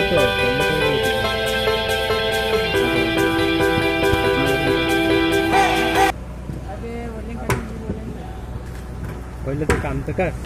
पहले तो काम तो कर।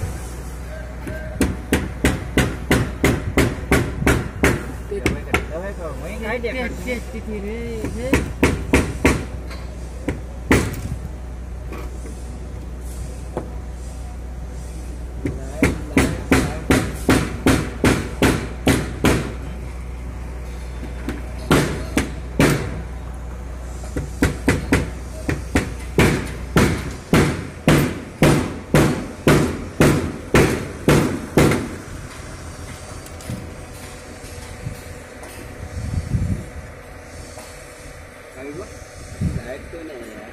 लाइट तो नहीं है।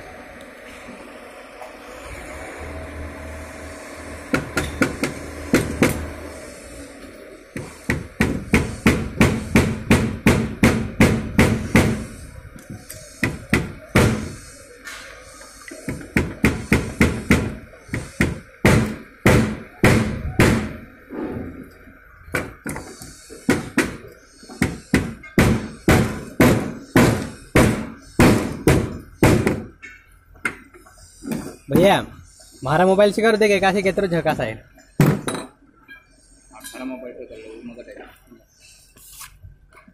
भैया मारा मोबाइल से कर देखे कासे केतरो झकास आहे।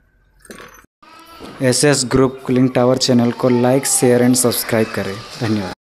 SS group cooling tower channel को लाइक शेयर एंड सब्सक्राइब करें। धन्यवाद।